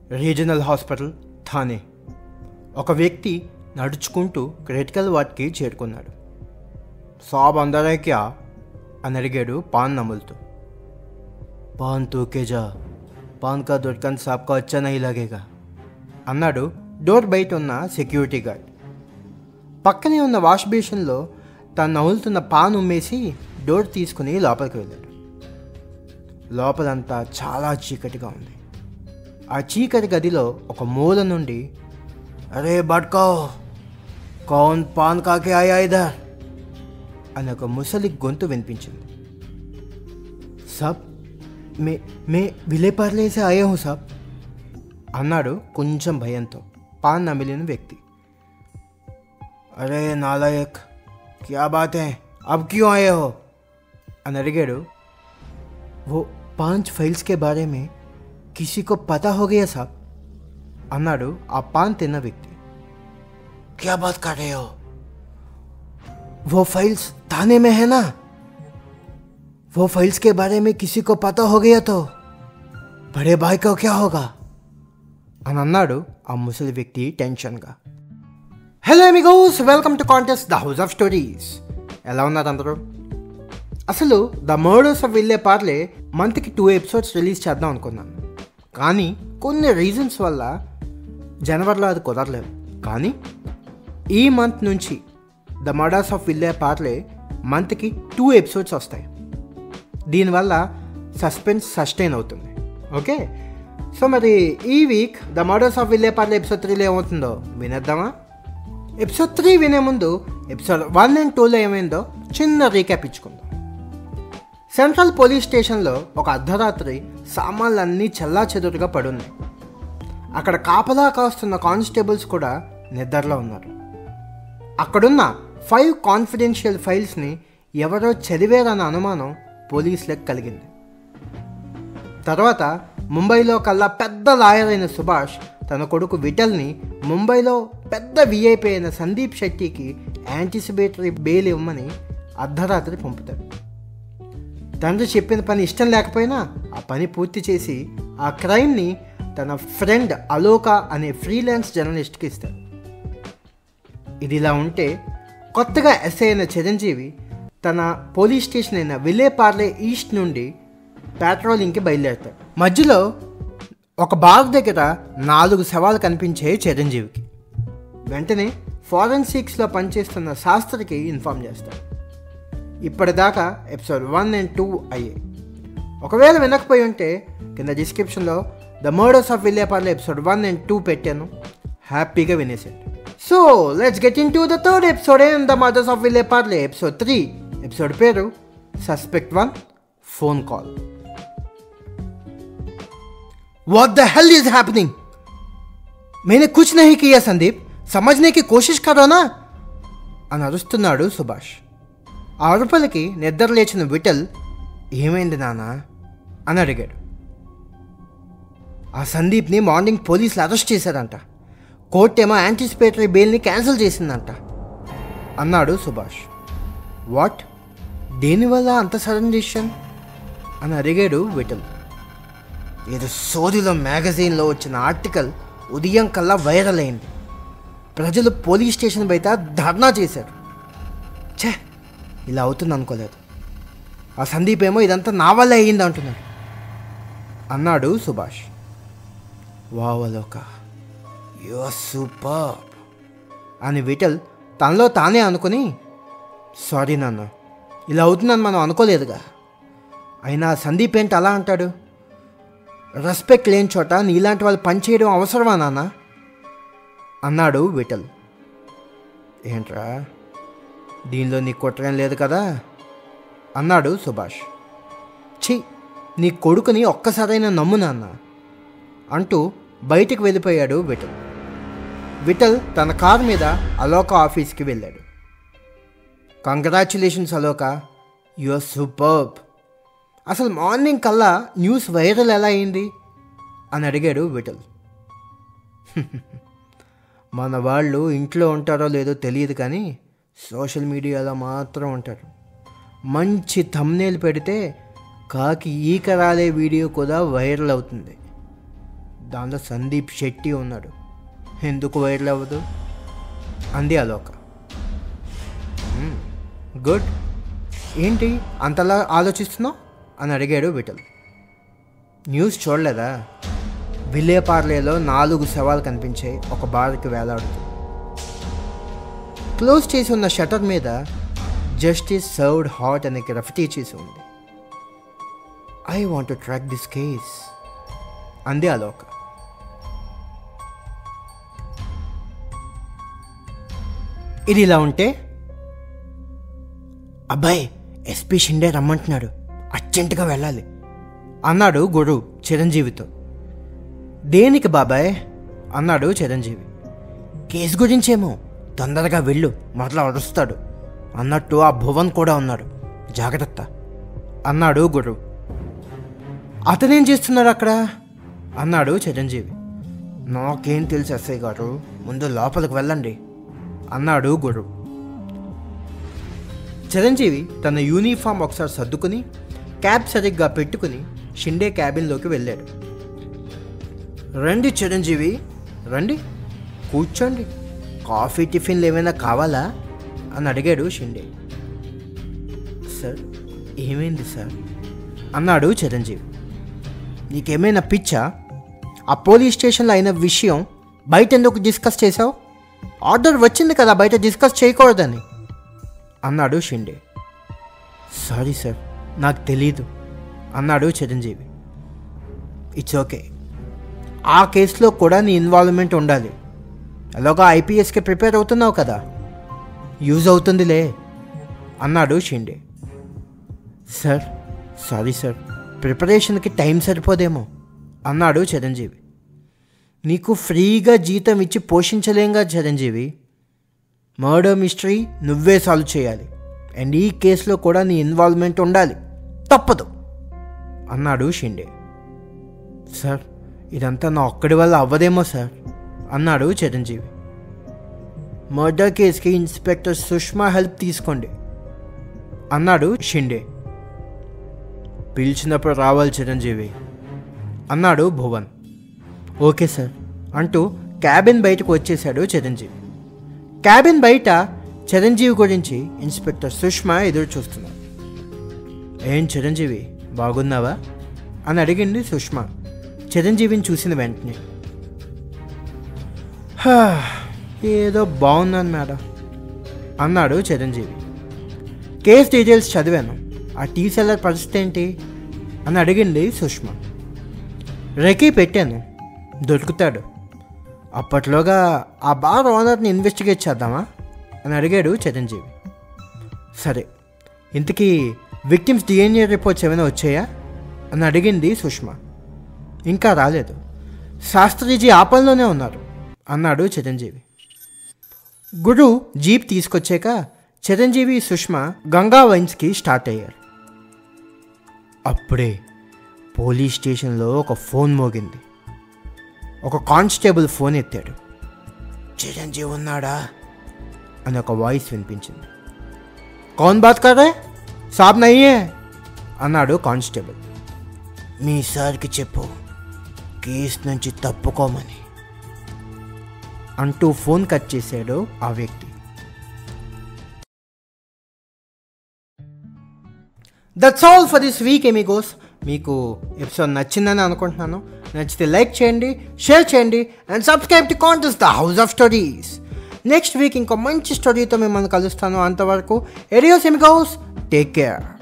Regional hospital Thane. ఒక వ్యక్తి నడుచుకుంటూ క్రిటికల్ వార్డ్కి చేరుకున్నాడు. సాబ్ అందరే క్యా అని అడిగాడు పాన్ నములుతూ. పాన్ తూకేజా, పాన్ కా దుర్కన్ సాబ్ కా అచ్చా నహీ లగేగా అన్నాడు డోర్ బయట ఉన్న సెక్యూరిటీ గార్డ్. పక్కనే ఉన్న వాష్ బేసిన్లో తను నములుతున్న పాన్ ఉమ్మేసి డోర్ తీసుకుని లోపలికి వెళ్ళాడు. లోపలంతా చాలా చీకటిగా ఉంది. ఆ చీకటి గదిలో ఒక మూల నుండి అరే బట్కో కౌన్ పాన్ కాకే ఆయా ఇధర్ అని ఒక ముసలి గొంతు వినిపించింది. సాబ్ మే విలేపార్లేసే ఆయా హూ సాబ్ అన్నాడు కొంచెం భయంతో పాన్ నమిలిన వ్యక్తి. అరే నాలాయక్ క్యా బాత్ హై అబ్ క్యూ ఆయే హో అని అడిగాడు. वो 5 फाइल्स के बारे में किसी को पता हो गया साहब అన్నాడు ఆ పాన్ తిన్న వ్యక్తి. क्या बात कर रहे हो? वो फाइल्स थाने में है ना? वो फाइल्स के बारे में किसी को पता हो गया तो बड़े भाई को क्या होगा అని అన్నాడు ఆ ముసలి వ్యక్తి టెన్షన్గా. Hello amigos, welcome to contest the house of stories. ఎలా ఉన్నారు అందరూ? అసలు the murders of Vile Parle మంత్కి 2 ఎపిసోడ్స్ రిలీజ్ చేద్దాం అనుకున్నాను, కానీ కొన్ని రీజన్స్ వల్ల జనవరిలో అది కుదరలేదు. కానీ ఈ మంత్ నుంచి the murders of Vile Parle మంత్కి 2 ఎపిసోడ్స్ వస్తాయి. దీనివల్ల సస్పెన్స్ సస్టైన్ అవుతుంది. ఓకే, సో మరి ఈ week the murders of Vile Parle episode 3లో ఏమవుతుందో వినేద్దామా? ఎపిసోడ్ 3 వినే ముందు ఎపిసోడ్ 1 and 2లో ఏమైందో చిన్న రీక్యాప్ ఇచ్చుకుందాం. సెంట్రల్ పోలీస్ స్టేషన్లో ఒక అర్ధరాత్రి సామాన్లన్నీ చెల్లాచెదురుగా పడున్నాయి. అక్కడ కాపలా కాస్తున్న కానిస్టేబుల్స్ కూడా నిద్రలో ఉన్నారు. అక్కడున్న 5 కాన్ఫిడెన్షియల్ ఫైల్స్ని ఎవరో చదివేరన్న అనుమానం పోలీసులకు కలిగింది. తర్వాత ముంబైలో కల్లా పెద్ద లాయర్ అయిన సుభాష్ తన కొడుకు విఠల్ని ముంబైలో పెద్ద విఐపీ అయిన సందీప్ శెట్టికి యాంటిసిపేటరీ బెయిల్ ఇవ్వమని అర్ధరాత్రి పంపుతాడు. తండ్రి చెప్పిన పని ఇష్టం లేకపోయినా ఆ పని పూర్తి చేసి ఆ క్రైమ్ని తన ఫ్రెండ్ అలోకా అనే ఫ్రీలాన్స్ జర్నలిస్ట్కి ఇస్తాడు. ఇదిలా ఉంటే కొత్తగా ఎస్ఐ అయిన చిరంజీవి తన పోలీస్ స్టేషన్ అయిన విల్లే పార్లే ఈస్ట్ నుండి పెట్రోలింగ్కి బయలుదేరుతాడు. మధ్యలో ఒక బార్ దగ్గర 4 శవాలు కనిపించే చిరంజీవికి. వెంటనే ఫారెన్సిక్స్లో పనిచేస్తున్న శాస్త్రికి ఇన్ఫార్మ్ చేస్తాడు. ఇప్పటిదాకా ఎపిసోడ్ 1 and 2 అయ్యాయి. ఒకవేళ వినకపోయి ఉంటే కింద డిస్క్రిప్షన్లో the murders of Vile Parle episode 1 and 2 పెట్టాను, హ్యాపీగా వినేసేయండి. So let's get into the third episode and the murders of Vile Parle episode 3. Episode పేరు suspect 1 phone call. What the hell is happening? मैंने कुछ नहीं किया संदीप, समझने की कोशिश करो ना అని అరుస్తున్నాడు సుభాష్. ఆ అరుపులకి నిద్ర లేచిన విఠల్ ఏమైంది నాన్న అని అడిగాడు. ఆ సందీప్ని మార్నింగ్ పోలీసులు అరెస్ట్ చేశారంట, కోర్టు ఏమో యాంటిసిపేటరీ బెయిల్ని క్యాన్సిల్ చేసిందంట అన్నాడు సుభాష్. వాట్? దేనివల్ల అంత సడన్ డిసిషన్ అని అడిగాడు విఠల్. ఏదో సోదిలో మ్యాగజైన్లో వచ్చిన ఆర్టికల్ ఉదయం కల్లా వైరల్ అయింది. ప్రజలు పోలీస్ స్టేషన్ బయట ధర్నా చేశారు. ఛే, ఇలా అవుతుంది అనుకోలేదు. ఆ సందీప్ ఏమో ఇదంతా నా వల్ల అయ్యింది అంటున్నాడు అన్నాడు Subhash. Wow Aloka, you are super అని విఠల్ తనలో తానే అనుకుని, సారీ నాన్న, ఇలా అవుతుందని మనం అనుకోలేదుగా. అయినా సందీప్ ఏంటి అలా అంటాడు? రెస్పెక్ట్ లేని చోట నీలాంటి వాళ్ళు పనిచేయడం అవసరమా నాన్న అన్నాడు విఠల్. ఏంట్రా, దీనిలో నీ కుట్రేం లేదు కదా అన్నాడు సుభాష్. ఛీ, నీ కొడుకుని ఒక్కసారైనా నమ్ము నాన్న అంటూ బయటికి వెళ్ళిపోయాడు విఠల్. విఠల్ తన కారు మీద అలోకా ఆఫీస్కి వెళ్ళాడు. Congratulations Aloka, you are superb. అసలు మార్నింగ్ కల్లా న్యూస్ వైరల్ ఎలా అయింది అని అడిగాడు విఠల్. మన వాళ్ళు ఇంట్లో ఉంటారో లేదో తెలియదు, కానీ సోషల్ మీడియాలో మాత్రం ఉంటారు. మంచి థంబ్నెయిల్ పెడితే కాకి ఈకరాలే వీడియో కూడా వైరల్ అవుతుంది. దానిలో సందీప్ శెట్టి ఉన్నాడు. ఎందుకు వైరల్ అవ్వదు అంది అలోక. గుడ్, ఏంటి అంతలా ఆలోచిస్తున్నావు అని అడిగాడు విఠల్. న్యూస్ చూడలేదా? విలేపార్లేలో 4 శవాలు కనిపించాయి ఒక బార్కి వేలాడుతూ. క్లోజ్ చేసి ఉన్న షటర్ మీద జస్టిస్ సర్వ్డ్ హాట్ అనే గ్రఫిటీ చేసి ఉంది. I want to track this case అంది అలోక. ఇది ఇలా ఉంటే, అబ్బాయి ఎస్పీ షిండే రమ్మంటున్నాడు, అర్జెంటుగా వెళ్ళాలి అన్నాడు గురు చిరంజీవితో. దేనికి బాబాయ్ అన్నాడు చిరంజీవి. కేసు గురించేమో, తొందరగా వెళ్ళు మరలా అరుస్తాడు అన్నట్టు ఆ భువన్ కూడా ఉన్నాడు, జాగ్రత్త అన్నాడు గురు. అతనేం చేస్తున్నాడు అక్కడ అన్నాడు చిరంజీవి. నాకేం తెలుసు ఎస్ఐ గారు, ముందు లోపలికి వెళ్ళండి అన్నాడు గురు. చిరంజీవి తన యూనిఫామ్ ఒకసారి సర్దుకుని క్యాబ్ సరిగ్గా పెట్టుకుని షిండే క్యాబిన్లోకి వెళ్ళాడు. రండి చిరంజీవి, రండి కూర్చోండి, కాఫీ టిఫిన్లు ఏమైనా కావాలా అని అడిగాడు షిండే. సార్ ఏమైంది సార్ అన్నాడు చిరంజీవి. నీకేమైనా పిచ్చా? ఆ పోలీస్ స్టేషన్లో అయిన విషయం బయట ఎందుకు డిస్కస్ చేసావు? ఆర్డర్ వచ్చింది కదా బయట డిస్కస్ చేయకూడదని అన్నాడు షిండే. సారీ సార్, నాకు తెలీదు అన్నాడు చిరంజీవి. ఇట్స్ ఓకే, ఆ కేసులో కూడా నీ ఇన్వాల్వ్మెంట్ ఉండాలి. ఎలాగో ఐపీఎస్కి ప్రిపేర్ అవుతున్నావు కదా, యూజ్ అవుతుందిలే అన్నాడు షిండే. సార్ సారీ సార్, ప్రిపరేషన్కి టైం సరిపోదేమో అన్నాడు చిరంజీవి. నీకు ఫ్రీగా జీతం ఇచ్చి పోషించలేంగా చిరంజీవి, మర్డర్ మిస్టరీ నువ్వే సాల్వ్ చేయాలి, అండ్ ఈ కేసులో కూడా నీ ఇన్వాల్వ్మెంట్ ఉండాలి, తప్పదు అన్నాడు షిండే. సార్ ఇదంతా నా ఒక్కడి వల్ల అవ్వదేమో సార్ అన్నాడు చిరంజీవి. మర్డర్ కేసుకి ఇన్స్పెక్టర్ సుష్మా హెల్ప్ తీసుకోండి అన్నాడు షిండే. పిలిచినప్పుడు రావాలి చిరంజీవి అన్నాడు భువన్. ఓకే సార్ అంటూ క్యాబిన్ బయటకు వచ్చేశాడు చిరంజీవి. క్యాబిన్ బయట చిరంజీవి గురించి ఇన్స్పెక్టర్ సుష్మా ఎదురు చూస్తున్నారు. ఏం చిరంజీవి బాగున్నావా అని అడిగింది సుష్మా చిరంజీవిని చూసిన వెంటనే. ఏదో బాగున్నాను మేడం అన్నాడు చిరంజీవి. కేస్ డీటెయిల్స్ చదివాను, ఆ టీ సెల్లర్ పరిస్థితి ఏంటి అని అడిగింది సుష్మా. రెకీ పెట్టాను, దొరుకుతాడు, అప్పట్లోగా ఆ బార్ ఓనర్ని ఇన్వెస్టిగేట్ చేద్దామా అని అడిగాడు చిరంజీవి. సరే, ఇంతకీ విక్టిమ్స్ డిఎన్ఏ రిపోర్ట్స్ ఏమైనా వచ్చాయా అని అడిగింది సుష్మా. ఇంకా రాలేదు, శాస్త్రీజీ ఆ పనిలోనే ఉన్నారు అన్నాడు చిరంజీవి. గురు జీప్ తీసుకొచ్చాక చిరంజీవి సుష్మా గంగా వైన్స్కి స్టార్ట్ అయ్యారు. అప్పుడే పోలీస్ స్టేషన్లో ఒక ఫోన్ మోగింది. ఒక కానిస్టేబుల్ ఫోన్ ఎత్తాడు. చిరంజీవి ఉన్నాడా అని ఒక వాయిస్ వినిపించింది. కౌన్ బాత్ కర్ రే? సాబ్ నయ్యే అన్నాడు కానిస్టేబుల్. మీ సార్కి చెప్పు కేసు నుంచి తప్పుకోమని అంటూ ఫోన్ కట్ చేశాడు ఆ వ్యక్తి. That's all for this week amigos. మీకు ఎపిసోడ్ నచ్చిందని అనుకుంటున్నాను. నచ్చితే లైక్ చేయండి, షేర్ చేయండి and subscribe to contest the house of stories. Next week ఇంకో మంచి స్టోరీతో మిమ్మల్ని కలుస్తాను. అంతవరకు ఎడియోస్ ఎమిగోస్, టేక్ కేర్.